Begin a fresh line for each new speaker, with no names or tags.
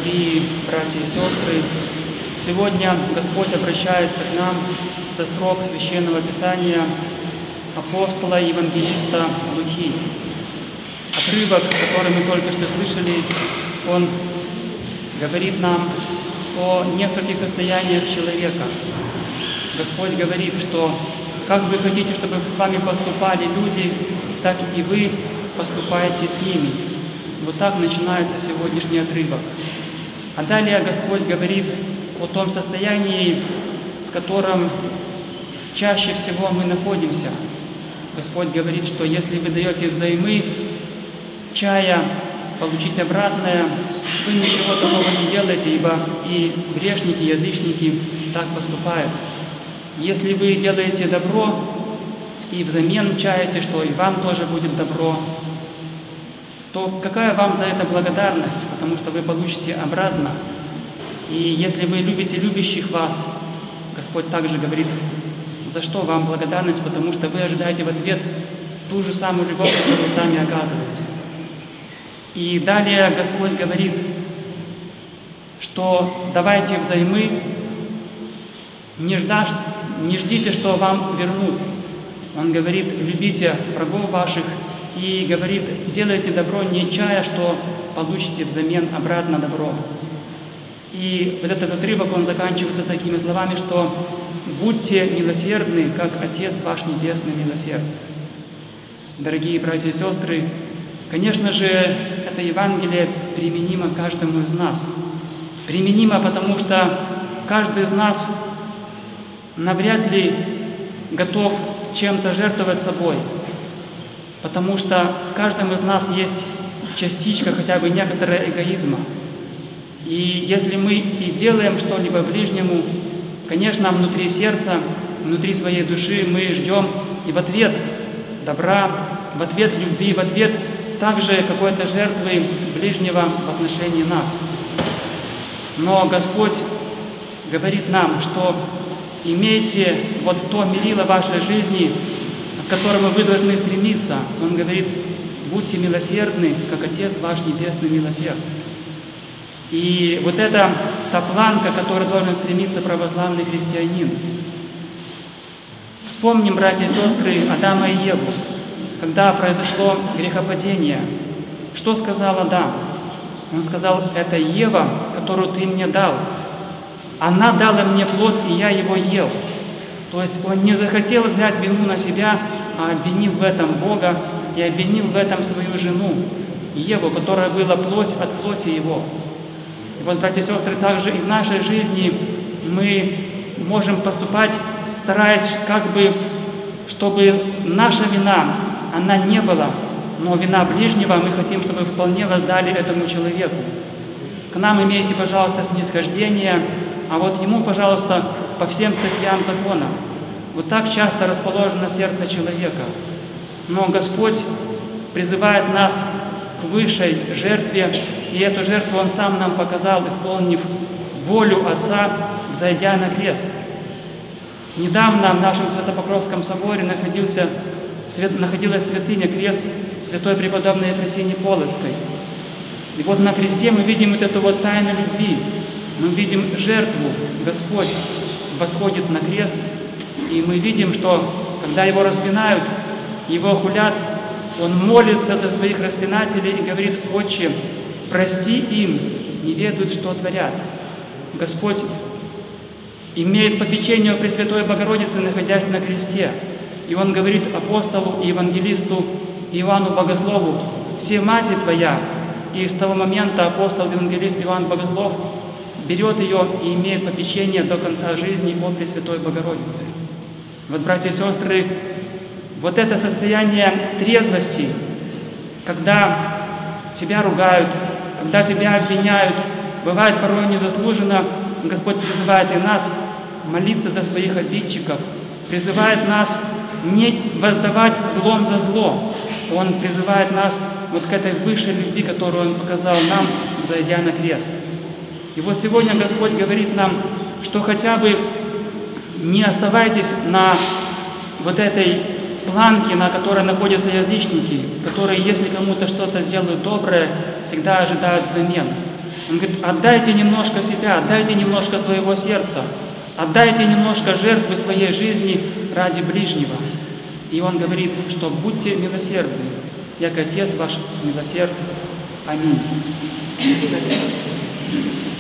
Дорогие братья и сестры, сегодня Господь обращается к нам со строк Священного Писания апостола и евангелиста Луки. Отрывок, который мы только что слышали, он говорит нам о нескольких состояниях человека. Господь говорит, что как вы хотите, чтобы с вами поступали люди, так и вы поступаете с ними. Вот так начинается сегодняшний отрывок. А далее Господь говорит о том состоянии, в котором чаще всего мы находимся. Господь говорит, что если вы даете взаймы, чая получить обратное, вы ничего такого не делаете, ибо и грешники, язычники так поступают. Если вы делаете добро и взамен чаете, что и вам тоже будет добро, то какая вам за это благодарность, потому что вы получите обратно. И если вы любите любящих вас, Господь также говорит, за что вам благодарность, потому что вы ожидаете в ответ ту же самую любовь, которую вы сами оказываете. И далее Господь говорит, что давайте взаймы, не ждите, что вам вернут. Он говорит, любите врагов ваших, и говорит, делайте добро, не чая, что получите взамен обратно добро. И вот этот отрывок, он заканчивается такими словами, что «Будьте милосердны, как Отец ваш Небесный милосерд». Дорогие братья и сестры, конечно же, это Евангелие применимо каждому из нас. Применимо, потому что каждый из нас навряд ли готов чем-то жертвовать собой, потому что в каждом из нас есть частичка хотя бы некоторого эгоизма. И если мы и делаем что-либо ближнему, конечно, внутри сердца, внутри своей души мы ждем и в ответ добра, в ответ любви, в ответ также какой-то жертвы ближнего в отношении нас. Но Господь говорит нам, что имейте вот то мерило вашей жизни, к которому вы должны стремиться. Он говорит, будьте милосердны, как Отец ваш Небесный милосерд. И вот это та планка, к которой должен стремиться православный христианин. Вспомним, братья и сестры, Адама и Еву. Когда произошло грехопадение, что сказал Адам? Он сказал, это Ева, которую ты мне дал. Она дала мне плод, и я его ел. То есть он не захотел взять вину на себя, а обвинил в этом Бога и обвинил в этом свою жену, Еву, которая была плоть от плоти его. И вот, братья и сестры, также и в нашей жизни мы можем поступать, стараясь как бы, чтобы наша вина, она не была, но вина ближнего мы хотим, чтобы вполне воздали этому человеку. К нам имейте, пожалуйста, снисхождение, а вот ему, пожалуйста, по всем статьям закона. Вот так часто расположено сердце человека. Но Господь призывает нас к высшей жертве, и эту жертву Он сам нам показал, исполнив волю Отца, взойдя на крест. Недавно в нашем Свято-Покровском соборе находилась святыня, крест святой преподобной Ефросинии Полоцкой. И вот на кресте мы видим вот эту вот тайну любви. Мы видим жертву. Господь восходит на крест, и мы видим, что когда Его распинают, Его хулят, Он молится за своих распинателей и говорит, «Отче, прости им, не ведают, что творят». Господь имеет попечение о Пресвятой Богородице, находясь на кресте. И Он говорит апостолу и евангелисту Иоанну Богослову, «Се мать твоя». И с того момента апостол и евангелист Иоанн Богослов берет ее и имеет попечение до конца жизни о Пресвятой Богородице. Вот, братья и сестры, вот это состояние трезвости, когда тебя ругают, когда тебя обвиняют, бывает порой незаслуженно, Господь призывает и нас молиться за своих обидчиков, призывает нас не воздавать злом за зло. Он призывает нас вот к этой высшей любви, которую Он показал нам, взойдя на крест. И вот сегодня Господь говорит нам, что хотя бы не оставайтесь на вот этой планке, на которой находятся язычники, которые, если кому-то что-то сделают доброе, всегда ожидают взамен. Он говорит, отдайте немножко себя, отдайте немножко своего сердца, отдайте немножко жертвы своей жизни ради ближнего. И он говорит, что будьте милосердны, як Отец ваш милосерд. Аминь.